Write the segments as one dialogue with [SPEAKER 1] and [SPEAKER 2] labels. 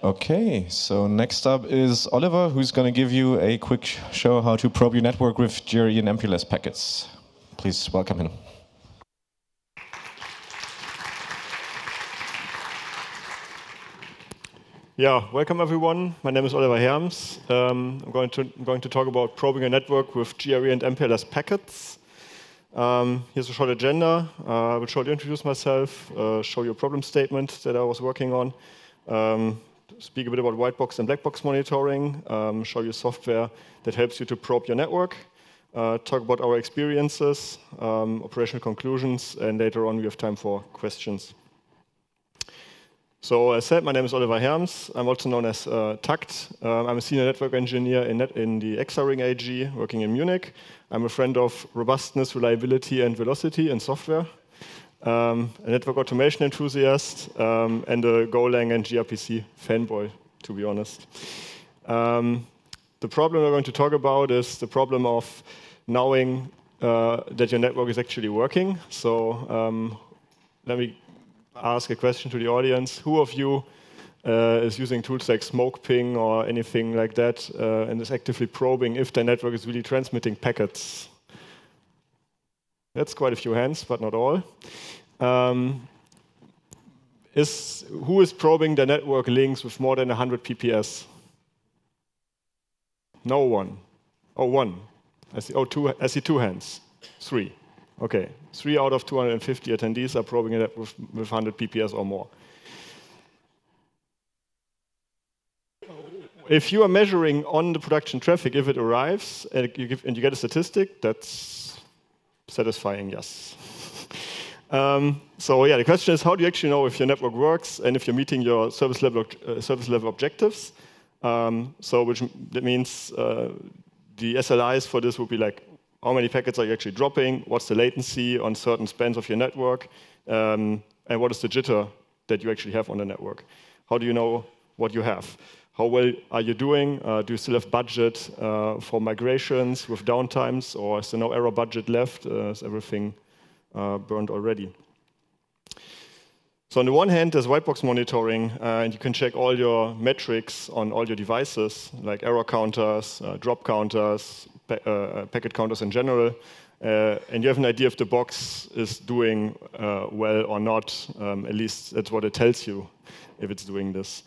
[SPEAKER 1] Okay, so next up is Oliver, who's going to give you a quick show how to probe your network with GRE and MPLS packets. Please welcome him.
[SPEAKER 2] Yeah, welcome everyone. My name is Oliver Herms. I'm going to talk about probing a network with GRE and MPLS packets. Here's a short agenda. I will shortly introduce myself, show you a problem statement that I was working on, speak a bit about white box and black box monitoring, show you software that helps you to probe your network, talk about our experiences, operational conclusions, and later on we have time for questions. So as said, my name is Oliver Herms. I'm also known as Takt. I'm a senior network engineer in the EXARING AG, working in Munich. I'm a friend of robustness, reliability, and velocity in software, a network automation enthusiast, and a Golang and gRPC fanboy, to be honest. The problem we're going to talk about is the problem of knowing that your network is actually working. So let me ask a question to the audience. Who of you is using tools like SmokePing or anything like that and is actively probing if their network is really transmitting packets? That's quite a few hands, but not all. Who is probing their network links with more than 100 PPS? No one. Oh, one. I see, oh, two. I see two hands. Three. Okay, 3 out of 250 attendees are probing it with 100 PPS or more. If you are measuring on the production traffic, if it arrives and you get a statistic, that's satisfying, yes. So yeah, the question is, how do you actually know if your network works and if you're meeting your service level objectives? That means the SLIs for this would be like, how many packets are you actually dropping? What's the latency on certain spans of your network? And what is the jitter that you actually have on the network? How do you know what you have? How well are you doing? Do you still have budget for migrations with downtimes? Or is there no error budget left? Is everything burned already? So on the one hand, there's white box monitoring, and you can check all your metrics on all your devices, like error counters, drop counters, packet counters in general, and you have an idea if the box is doing well or not. At least that's what it tells you if it's doing this.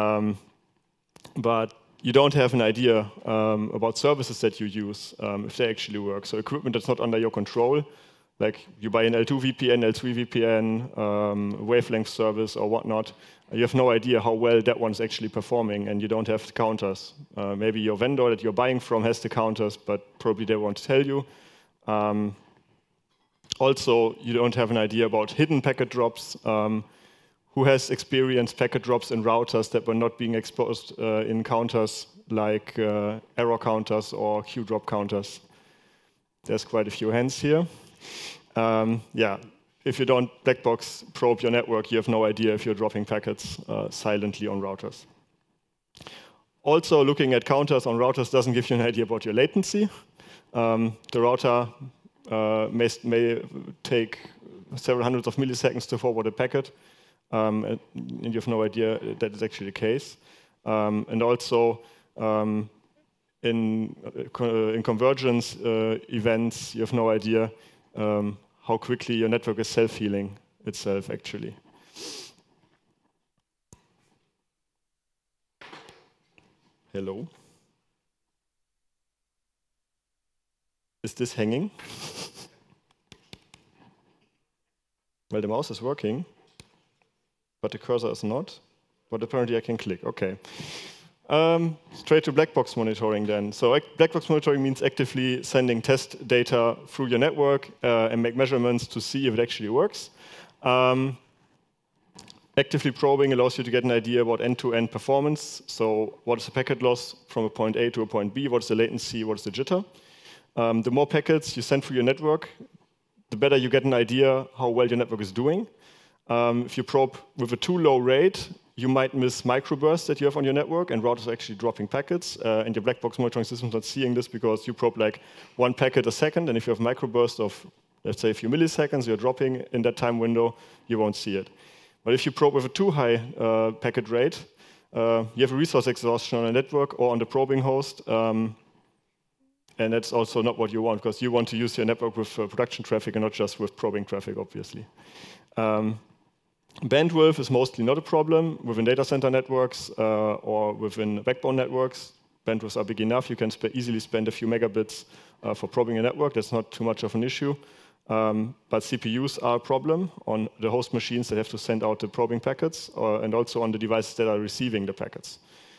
[SPEAKER 2] But you don't have an idea about services that you use, if they actually work. So equipment that's not under your control, like you buy an L2 VPN, L3 VPN, wavelength service or whatnot, you have no idea how well that one's actually performing, and you don't have the counters. Maybe your vendor that you're buying from has the counters, but probably they won't tell you. Also, you don't have an idea about hidden packet drops. Who has experienced packet drops in routers that were not being exposed in counters like error counters or queue drop counters? There's quite a few hands here. Yeah, if you don't black box probe your network, you have no idea if you're dropping packets silently on routers. Also, looking at counters on routers doesn't give you an idea about your latency. The router may take several hundreds of milliseconds to forward a packet, and you have no idea that is actually the case. And also, in convergence events, you have no idea how quickly your network is self-healing itself, actually. Hello? Is this hanging? Well, the mouse is working, but the cursor is not. But apparently I can click. OK. Straight to black box monitoring then. So black box monitoring means actively sending test data through your network and make measurements to see if it actually works. Actively probing allows you to get an idea about end-to-end performance. So what is the packet loss from a point A to a point B? What's the latency? What's the jitter? The more packets you send through your network, the better you get an idea how well your network is doing. If you probe with a too low rate, you might miss microbursts that you have on your network, and routers are actually dropping packets. And your black box monitoring system is not seeing this because you probe like 1 packet a second, and if you have microbursts of, let's say, a few milliseconds, you're dropping in that time window, you won't see it. But if you probe with a too high packet rate, you have a resource exhaustion on a network or on the probing host. And that's also not what you want, because you want to use your network with production traffic and not just with probing traffic, obviously. Bandwidth is mostly not a problem within data center networks or within backbone networks. Bandwidths are big enough. You can easily spend a few megabits for probing a network. That's not too much of an issue. But CPUs are a problem on the host machines that have to send out the probing packets, and also on the devices that are receiving the packets.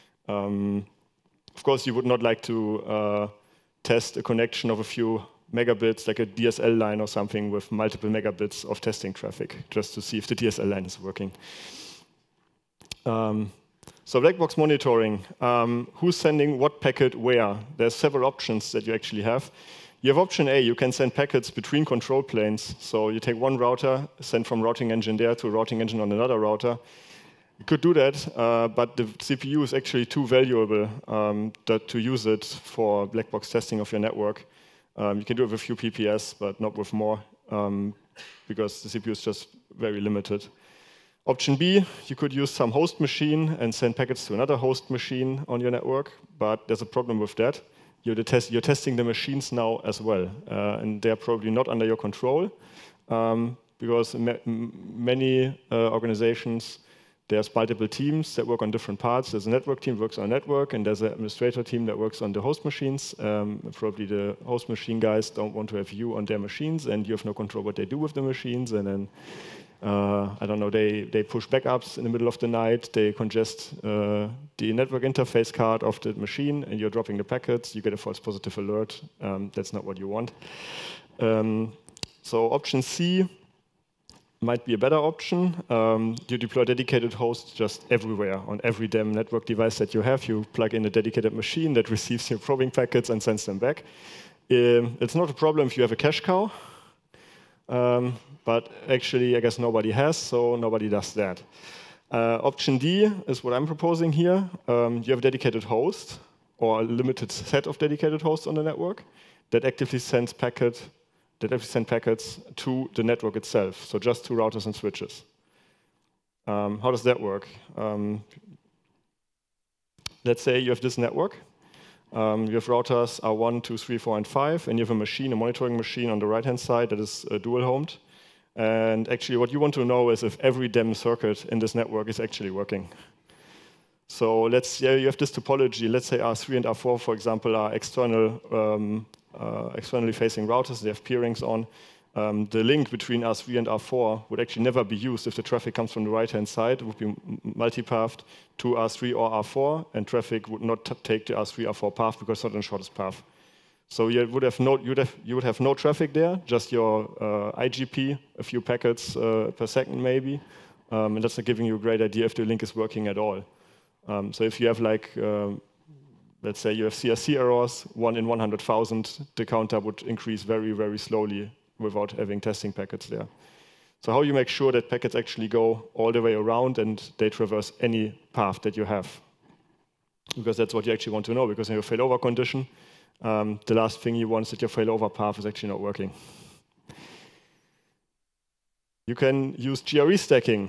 [SPEAKER 2] Of course, you would not like to test a connection of a few megabits, like a DSL line or something, with multiple megabits of testing traffic, just to see if the DSL line is working. So black box monitoring, who's sending what packet where? There's several options that you actually have. You have option A, you can send packets between control planes. So you take one router, send from routing engine there to a routing engine on another router. You could do that, but the CPU is actually too valuable to use it for black box testing of your network. You can do it with a few PPS, but not with more, because the CPU is just very limited. Option B, you could use some host machine and send packets to another host machine on your network, but there's a problem with that. You're testing the machines now as well, and they're probably not under your control, because many organizations, there's multiple teams that work on different parts. There's a network team that works on a network, and there's an administrator team that works on the host machines. Probably the host machine guys don't want to have you on their machines, and you have no control what they do with the machines. And then, I don't know, they push backups in the middle of the night. They congest the network interface card of the machine, and you're dropping the packets. You get a false positive alert. That's not what you want. So option C might be a better option. You deploy dedicated hosts just everywhere on every damn network device that you have. You plug in a dedicated machine that receives your probing packets and sends them back. It's not a problem if you have a cash cow, but actually I guess nobody has, so nobody does that. Option D is what I'm proposing here. You have a dedicated host or a limited set of dedicated hosts on the network that actively sends packets to the network itself, so just to routers and switches. How does that work? Let's say you have this network. You have routers R1, 2, 3, 4, and 5, and you have a machine, a monitoring machine on the right-hand side that is dual-homed. And actually what you want to know is if every damn circuit in this network is actually working. So let's say you have this topology. Let's say R3 and R4, for example, are externally facing routers. They have peerings on. The link between R3 and R4 would actually never be used if the traffic comes from the right-hand side. It would be multipathed to R3 or R4, and traffic would not take the R3, R4 path because it's not the shortest path. So you would have no traffic there, just your IGP, a few packets per second maybe, and that's not giving you a great idea if the link is working at all. So if you have like, let's say you have CRC errors, 1 in 100,000, the counter would increase very, very slowly without having testing packets there. So how you make sure that packets actually go all the way around and they traverse any path that you have? Because that's what you actually want to know, because in your failover condition, the last thing you want is that your failover path is actually not working. You can use GRE stacking.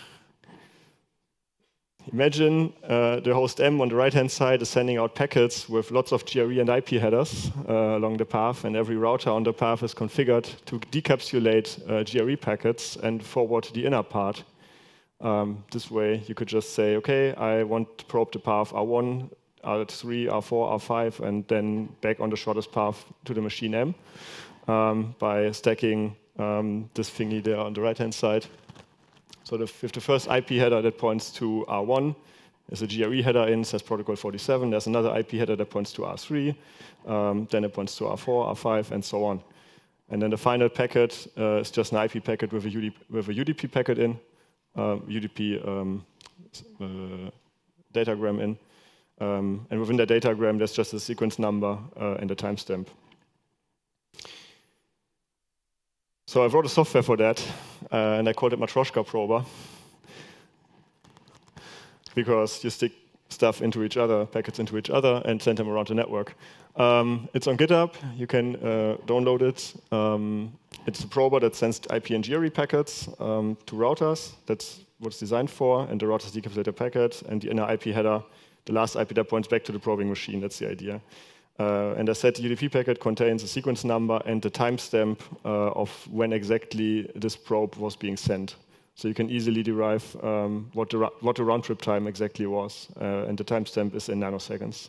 [SPEAKER 2] Imagine the host M on the right-hand side is sending out packets with lots of GRE and IP headers along the path, and every router on the path is configured to decapsulate GRE packets and forward the inner part. This way, you could just say, okay, I want to probe the path R1, R3, R4, R5, and then back on the shortest path to the machine M by stacking this thingy there on the right-hand side. So if the first IP header that points to R1, there's a GRE header in, says protocol 47. There's another IP header that points to R3. Then it points to R4, R5, and so on. And then the final packet is just an IP packet with a UDP packet in, UDP datagram in. And within that datagram, there's just a sequence number and a timestamp. So I wrote a software for that, and I called it Matroshka Prober, because you stick stuff into each other, packets into each other, and send them around the network. It's on GitHub. You can download it. It's a prober that sends IP and GRE packets to routers. That's it's designed for, and the routers decapsulate the packet, and the inner IP header, the last IP that points back to the probing machine. That's the idea. And I said the UDP packet contains a sequence number and the timestamp of when exactly this probe was being sent. So you can easily derive what the round trip time exactly was, and the timestamp is in nanoseconds.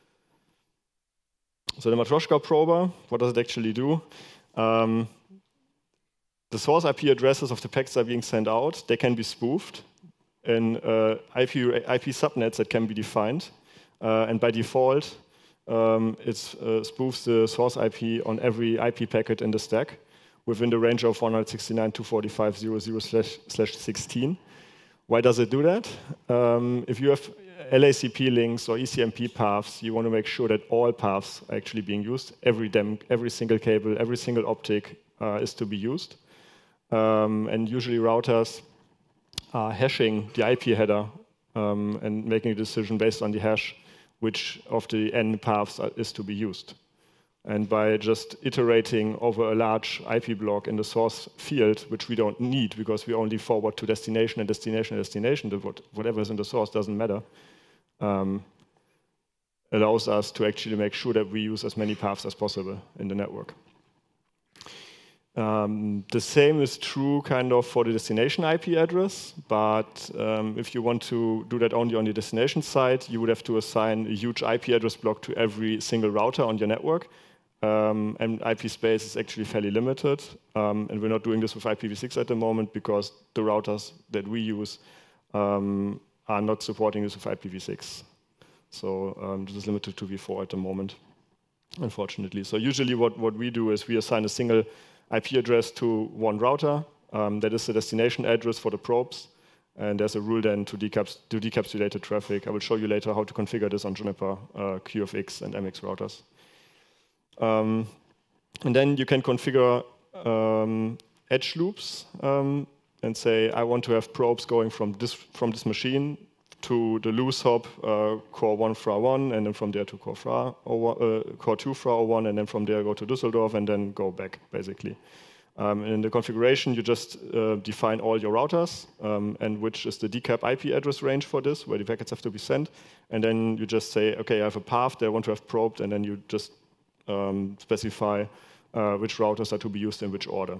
[SPEAKER 2] So the Matroshka prober, what does it actually do? The source IP addresses of the packets that are being sent out, they can be spoofed in IP subnets that can be defined. And by default, it spoofs the source IP on every IP packet in the stack within the range of 169.245.00/16. Why does it do that? If you have LACP links or ECMP paths, you want to make sure that all paths are actually being used. Every single cable, every single optic is to be used. And usually routers are hashing the IP header and making a decision based on the hash which of the N paths is to be used. And by just iterating over a large IP block in the source field, which we don't need because we only forward to destination and destination and destination, whatever is in the source doesn't matter, allows us to actually make sure that we use as many paths as possible in the network. The same is true kind of for the destination IP address, but if you want to do that only on the destination side, you would have to assign a huge IP address block to every single router on your network. And IP space is actually fairly limited, and we're not doing this with IPv6 at the moment because the routers that we use are not supporting this with IPv6. So this is limited to v4 at the moment, unfortunately. So usually what we do is we assign a single IP address to one router. That is the destination address for the probes. And there's a rule then to decapsulate the traffic. I will show you later how to configure this on Juniper QFX and MX routers. And then you can configure edge loops and say, I want to have probes going from this machine to the loose hop core 1 FRA 1, and then from there to core 2 FRA 01, and then from there go to Düsseldorf, and then go back, basically. And in the configuration, you just define all your routers, and which is the decap IP address range for this, where the packets have to be sent. And then you just say, OK, I have a path that I want to have probed, and then you just specify which routers are to be used in which order.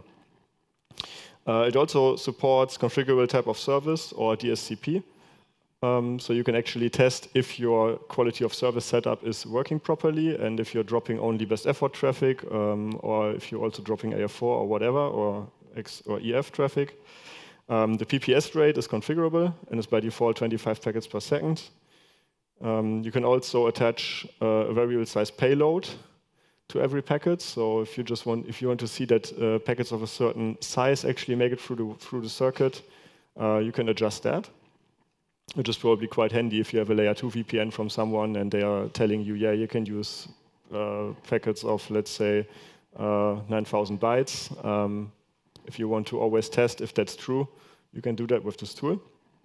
[SPEAKER 2] It also supports configurable type of service, or DSCP. So you can actually test if your quality of service setup is working properly, and if you're dropping only best effort traffic, or if you're also dropping AF4 or whatever, or EF traffic. The PPS rate is configurable, and is by default 25 packets per second. You can also attach a variable size payload to every packet. So if you want to see that packets of a certain size actually make it through the circuit, you can adjust that, which is probably quite handy if you have a layer 2 VPN from someone and they are telling you, yeah, you can use packets of, let's say, 9,000 bytes. If you want to always test if that's true, you can do that with this tool.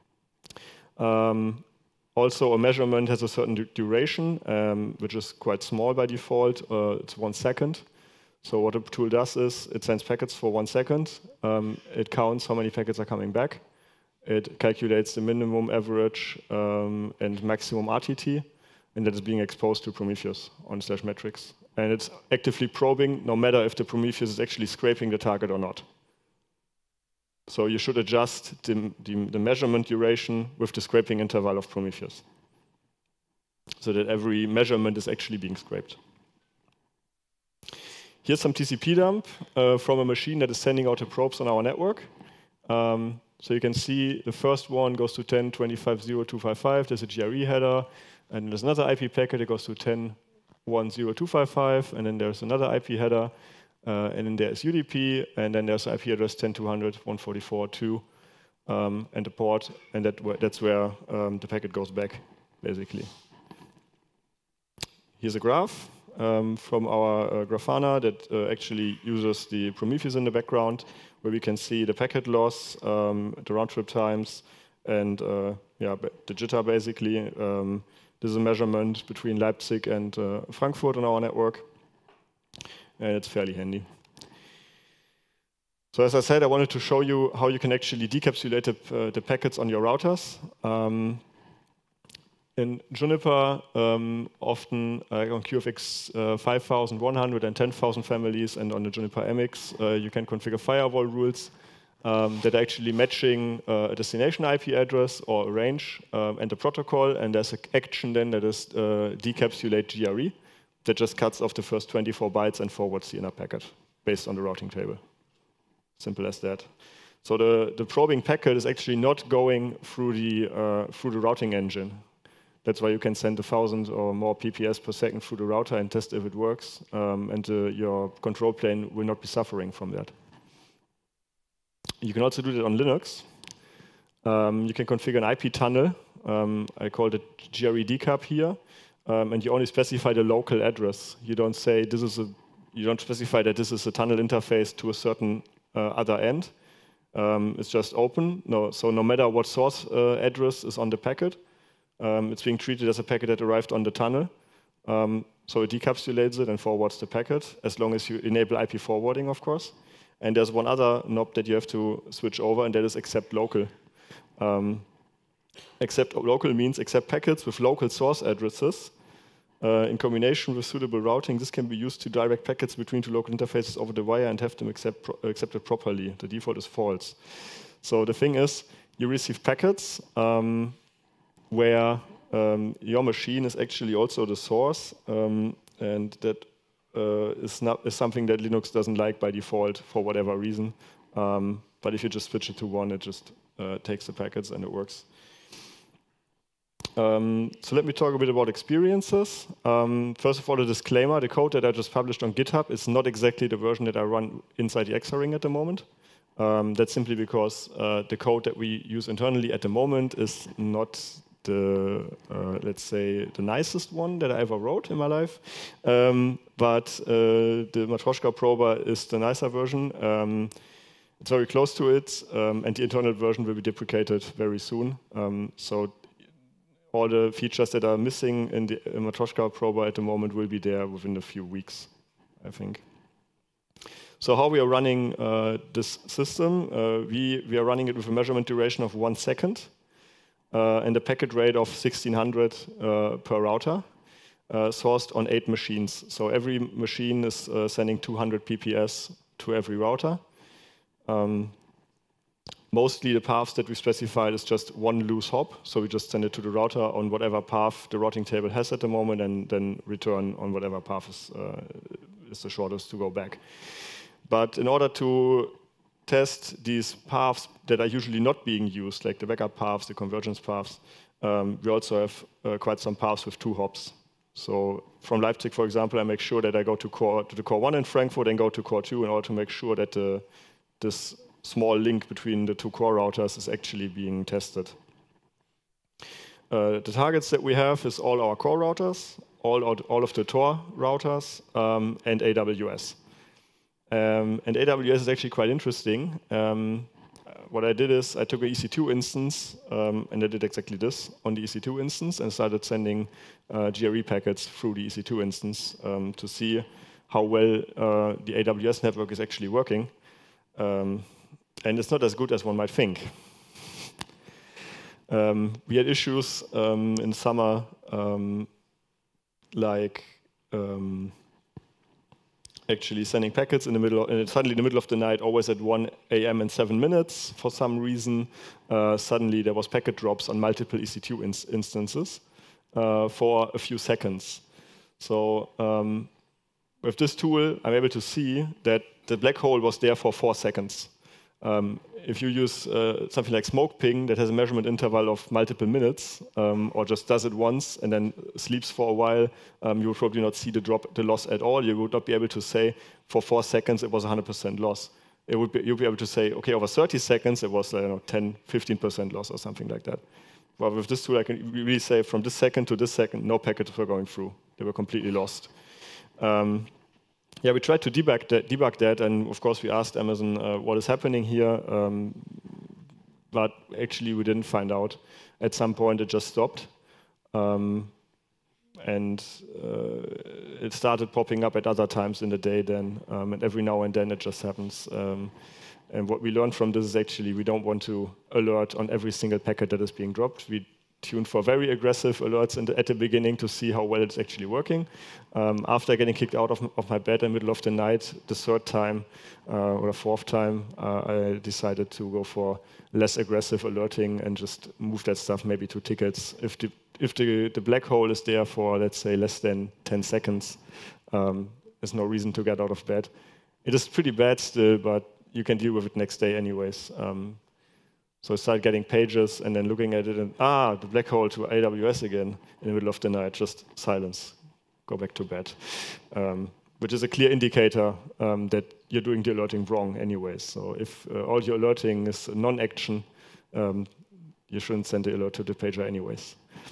[SPEAKER 2] Also, a measurement has a certain duration, which is quite small by default. It's 1 second. So what the tool does is it sends packets for 1 second. It counts how many packets are coming back. It calculates the minimum, average, and maximum RTT, and that is being exposed to Prometheus on /metrics. And it's actively probing, no matter if the Prometheus is actually scraping the target or not. So you should adjust the measurement duration with the scraping interval of Prometheus, so that every measurement is actually being scraped. Here's some TCP dump from a machine that is sending out the probes on our network. So you can see the first one goes to 10.25.0.255. There's a GRE header, and there's another IP packet that goes to 10.1.0.255, and then there's another IP header, and then there's UDP, and then there's IP address 10.200.144.2, and the port, and that's where the packet goes back, basically. Here's a graph from our Grafana that actually uses the Prometheus in the background, where we can see the packet loss, the round trip times, and the jitter, basically. This is a measurement between Leipzig and Frankfurt on our network, and it's fairly handy. So as I said, I wanted to show you how you can actually decapsulate the packets on your routers. In Juniper, often on QFX 5100 and 10,000 families, and on the Juniper MX, you can configure firewall rules that are actually matching a destination IP address or a range and a protocol, and there's an action then that is decapsulate GRE that just cuts off the first 24 bytes and forwards the inner packet based on the routing table. Simple as that. So the probing packet is actually not going through the routing engine. That's why you can send 1,000 or more PPS per second through the router and test if it works, and your control plane will not be suffering from that. You can also do that on Linux. You can configure an IP tunnel. I called it GRE decap here, and you only specify the local address. You don't say this is a. You don't specify that this is a tunnel interface to a certain other end. It's just open. So no matter what source address is on the packet, it's being treated as a packet that arrived on the tunnel. So it decapsulates it and forwards the packet, as long as you enable IP forwarding, of course. And there's one other knob that you have to switch over, and that is accept local. Accept local means accept packets with local source addresses. In combination with suitable routing, this can be used to direct packets between two local interfaces over the wire and have them accepted properly. The default is false. So the thing is, you receive packets where your machine is actually also the source, and that is something that Linux doesn't like by default for whatever reason. But if you just switch it to one, it just takes the packets and it works. So let me talk a bit about experiences. First of all, a disclaimer: the code that I just published on GitHub is not exactly the version that I run inside the X-ring at the moment. That's simply because the code that we use internally at the moment is not the, let's say, the nicest one that I ever wrote in my life. But the Matroshka prober is the nicer version. It's very close to it, and the internal version will be deprecated very soon. So all the features that are missing in the Matroshka prober at the moment will be there within a few weeks, I think. So how we are running this system, we are running it with a measurement duration of 1 second and a packet rate of 1600 per router, sourced on 8 machines. So every machine is sending 200 PPS to every router. Mostly the paths that we specified is just one loose hop, so we just send it to the router on whatever path the routing table has at the moment, and then return on whatever path is the shortest to go back. But in order to test these paths that are usually not being used, like the backup paths, the convergence paths, we also have quite some paths with 2 hops. So from Leipzig, for example, I make sure that I go to the core 1 in Frankfurt and go to core 2 in order to make sure that this small link between the 2 core routers is actually being tested. The targets that we have is all our core routers, all of the Tor routers, and AWS. And AWS is actually quite interesting. What I did is I took an EC2 instance, and I did exactly this on the EC2 instance, and started sending GRE packets through the EC2 instance to see how well the AWS network is actually working. And it's not as good as one might think. We had issues in summer, like actually sending packets in the middle, suddenly in the middle of the night, always at 1 a.m. and 7 minutes for some reason. Suddenly there was packet drops on multiple EC2 instances for a few seconds. So with this tool, I'm able to see that the black hole was there for 4 seconds. If you use something like SmokePing that has a measurement interval of multiple minutes, or just does it once and then sleeps for a while, you will probably not see the loss at all. You would not be able to say for 4 seconds it was 100% loss. You'll be able to say, okay, over 30 seconds it was 10, 15% loss or something like that. But with this tool, I can really say from this second to this second, no packets were going through. They were completely lost. Yeah, we tried to debug that, and of course we asked Amazon what is happening here, but actually we didn't find out. At some point it just stopped, and it started popping up at other times in the day then, and every now and then it just happens. And what we learned from this is actually we don't want to alert on every single packet that is being dropped. We tune for very aggressive alerts at the beginning to see how well it's actually working. After getting kicked out of my bed in the middle of the night, the third time or the fourth time, I decided to go for less aggressive alerting and just move that stuff maybe to tickets. If the black hole is there for, let's say, less than 10 seconds, there's no reason to get out of bed. It is pretty bad still, but you can deal with it next day anyways. So I started getting pages and then looking at it and, the black hole to AWS again in the middle of the night, just silence, go back to bed. Which is a clear indicator that you're doing the alerting wrong anyways. So if all your alerting is non-action, you shouldn't send the alert to the pager anyways.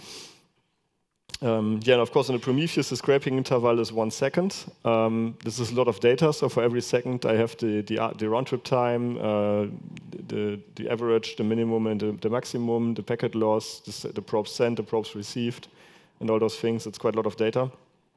[SPEAKER 2] And of course, in the Prometheus, the scraping interval is 1 second. This is a lot of data, so for every second I have the round-trip time, the average, the minimum, and the maximum, the packet loss, the probes sent, the probes received, and all those things. It's quite a lot of data.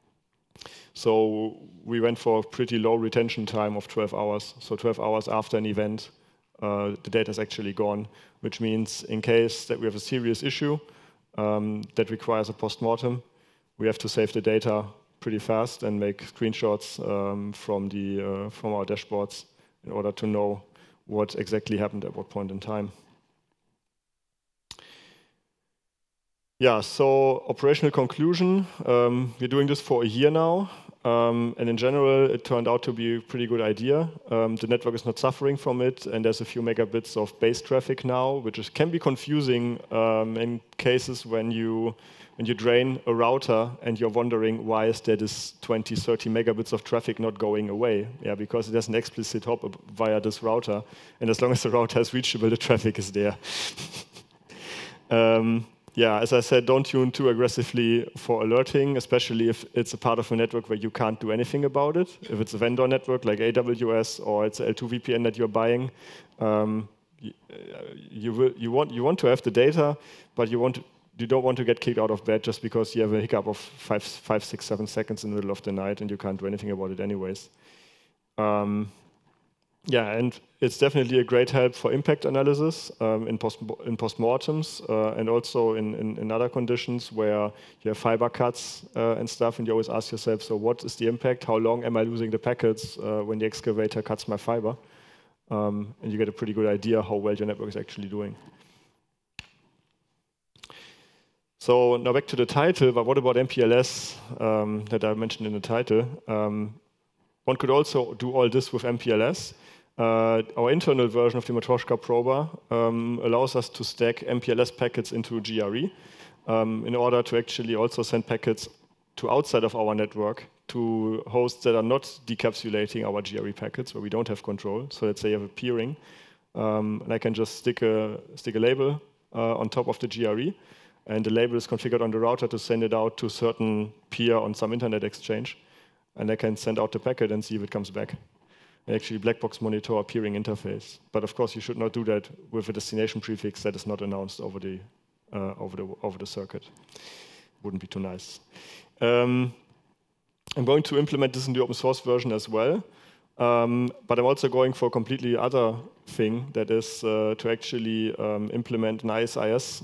[SPEAKER 2] So we went for a pretty low retention time of 12 hours. So 12 hours after an event, the data is actually gone, which means in case that we have a serious issue, that requires a post-mortem, we have to save the data pretty fast and make screenshots from our dashboards in order to know what exactly happened at what point in time. Yeah, so operational conclusion. We're doing this for a year now, and in general, it turned out to be a pretty good idea. The network is not suffering from it, and there's a few megabits of base traffic now, which can be confusing in cases when you drain a router and you're wondering why is there this 20, 30 megabits of traffic not going away? Yeah, because it has an explicit hop via this router, and as long as the router is reachable, the traffic is there. Yeah, as I said, don't tune too aggressively for alerting, especially if it's a part of a network where you can't do anything about it. If it's a vendor network like AWS or it's a L2 VPN that you're buying, you want to have the data, but you don't want to get kicked out of bed just because you have a hiccup of 5, 6, 7 seconds in the middle of the night and you can't do anything about it anyways. Yeah, and it's definitely a great help for impact analysis in postmortems and also in other conditions where you have fiber cuts and stuff, and you always ask yourself, so what is the impact? How long am I losing the packets when the excavator cuts my fiber? And you get a pretty good idea how well your network is actually doing. So now back to the title, but what about MPLS that I mentioned in the title? One could also do all this with MPLS. Our internal version of the Matroska prober allows us to stack MPLS packets into GRE in order to actually also send packets to outside of our network to hosts that are not decapsulating our GRE packets, where we don't have control. So let's say you have a peering, and I can just stick a label on top of the GRE, and the label is configured on the router to send it out to a certain peer on some internet exchange, and I can send out the packet and see if it comes back. And actually black box monitor a peering interface. But of course, you should not do that with a destination prefix that is not announced over the circuit. Wouldn't be too nice. I'm going to implement this in the open source version as well. But I'm also going for a completely other thing, that is to actually implement an ISIS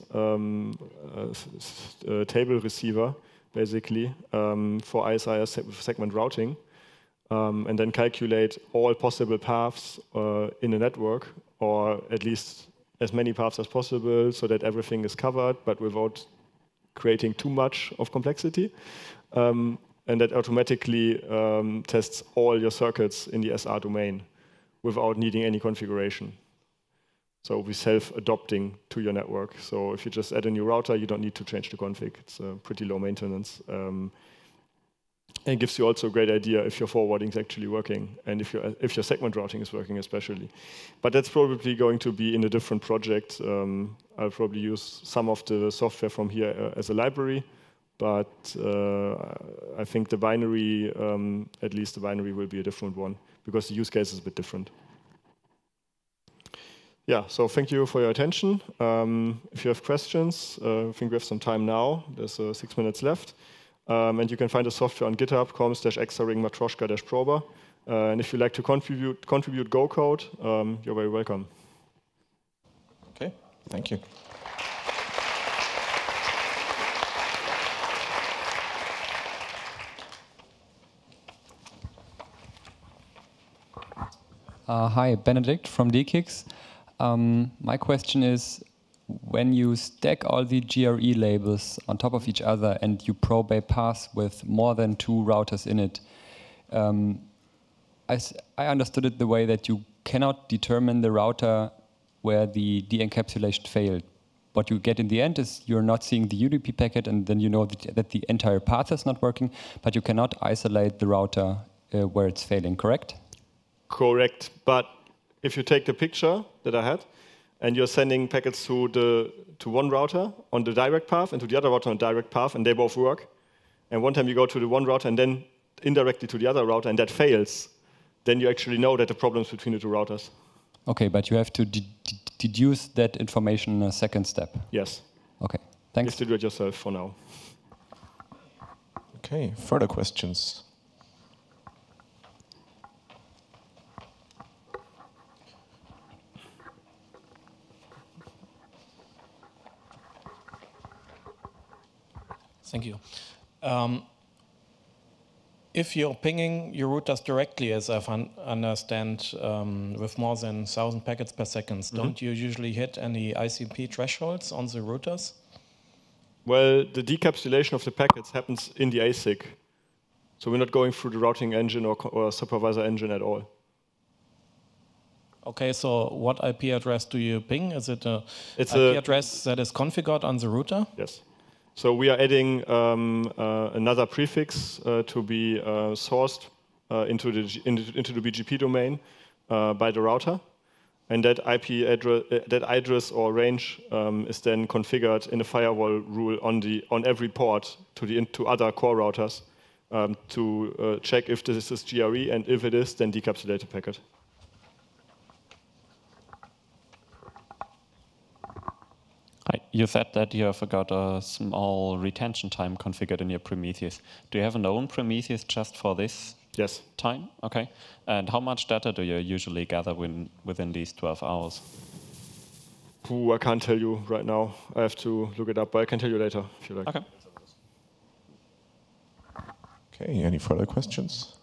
[SPEAKER 2] table receiver, basically, for ISIS segment routing. And then calculate all possible paths in a network, or at least as many paths as possible, so that everything is covered, but without creating too much of complexity. And that automatically tests all your circuits in the SR domain without needing any configuration. So we're self-adopting to your network. So if you just add a new router, you don't need to change the config. It's pretty low maintenance. And it gives you also a great idea if your forwarding is actually working, and if your segment routing is working especially. But that's probably going to be in a different project. I'll probably use some of the software from here as a library, but I think the binary, at least the binary will be a different one, because the use case is a bit different. Yeah, so thank you for your attention. If you have questions, I think we have some time now. There's 6 minutes left. And you can find the software on GitHub, com/xaring matroska-prober. And if you like to contribute Go code, you're very welcome.
[SPEAKER 1] Okay, thank you.
[SPEAKER 3] Hi, Benedict from DKIX. My question is, when you stack all the GRE labels on top of each other and you probe a path with more than 2 routers in it, I understood it the way that you cannot determine the router where the de-encapsulation failed. What you get in the end is you're not seeing the UDP packet, and then you know that the entire path is not working, but you cannot isolate the router where it's failing, correct?
[SPEAKER 2] Correct, but if you take the picture that I had, and you're sending packets to one router on the direct path and to the other router on the direct path, and they both work, and one time you go to the one router and then indirectly to the other router, and that fails, then you actually know that the problem's between the 2 routers.
[SPEAKER 3] Okay, but you have to deduce that information in a second step.
[SPEAKER 2] Yes.
[SPEAKER 3] Okay,
[SPEAKER 2] You
[SPEAKER 3] thanks.
[SPEAKER 2] have to do it yourself for now.
[SPEAKER 1] Okay, further questions?
[SPEAKER 4] Thank you. If you're pinging your routers directly, as I understand, with more than 1,000 packets per second, don't you usually hit any ICMP thresholds on the routers?
[SPEAKER 2] Well, the decapsulation of the packets happens in the ASIC. So we're not going through the routing engine or supervisor engine at all.
[SPEAKER 4] Okay, so what IP address do you ping? Is it a
[SPEAKER 2] It's
[SPEAKER 4] IP address that is configured on the router?
[SPEAKER 2] Yes. So we are adding another prefix to be sourced into the BGP domain by the router, and that IP address or range is then configured in a firewall rule on every port to other core routers to check if this is GRE, and if it is, then decapsulate the packet.
[SPEAKER 5] You said that you have got a small retention time configured in your Prometheus. Do you have an own Prometheus just for this
[SPEAKER 2] Yes.
[SPEAKER 5] time? Okay. And how much data do you usually gather within these 12 hours?
[SPEAKER 2] I can't tell you right now. I have to look it up, but I can tell you later if you like.
[SPEAKER 5] Okay.
[SPEAKER 1] Okay, any further questions?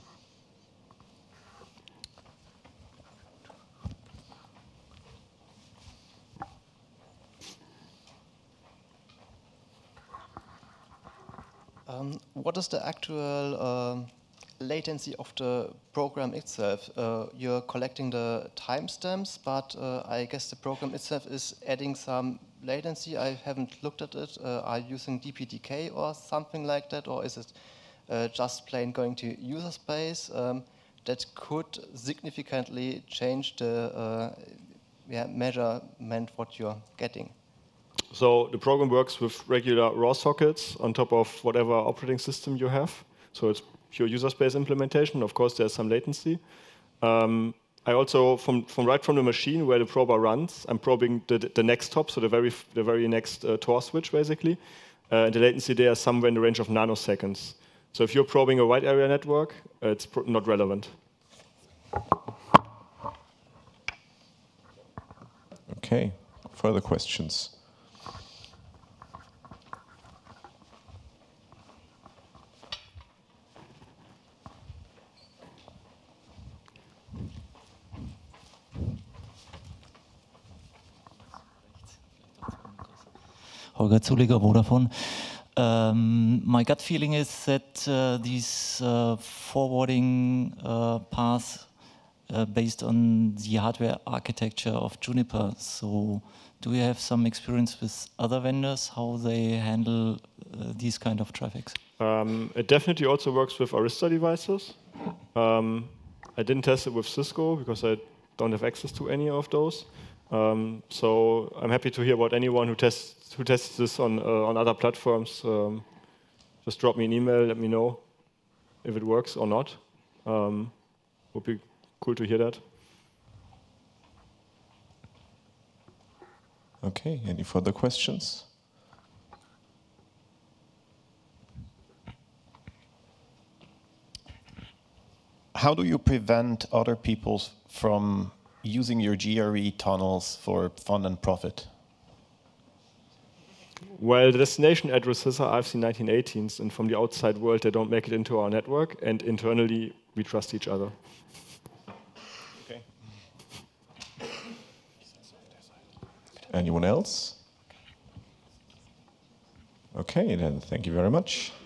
[SPEAKER 6] What is the actual latency of the program itself? You're collecting the timestamps, but I guess the program itself is adding some latency. I haven't looked at it. Are you using DPDK or something like that, or is it just plain going to user space? That could significantly change the measurement what you're getting.
[SPEAKER 2] So the program works with regular raw sockets on top of whatever operating system you have. So it's pure user space implementation. Of course, there's some latency. I also, from the machine where the prober runs, I'm probing the next hop, so the very next Tor switch, basically. The latency there is somewhere in the range of nanoseconds. So if you're probing a wide area network, it's not relevant.
[SPEAKER 1] Okay, further questions?
[SPEAKER 7] Holger Zuliger, Vodafone. My gut feeling is that these forwarding paths based on the hardware architecture of Juniper. So do you have some experience with other vendors, how they handle these kind of traffics?
[SPEAKER 2] It definitely also works with Arista devices. I didn't test it with Cisco because I don't have access to any of those. So I'm happy to hear about anyone who tests this on other platforms. Just drop me an email, let me know if it works or not. Would be cool to hear that.
[SPEAKER 1] Okay, any further questions?
[SPEAKER 8] how do you prevent other people from using your GRE tunnels for fun and profit?
[SPEAKER 2] Well, the destination addresses are IRC 1918s, and from the outside world, they don't make it into our network, and internally, we trust each other.
[SPEAKER 1] Okay. Anyone else? Okay, then thank you very much.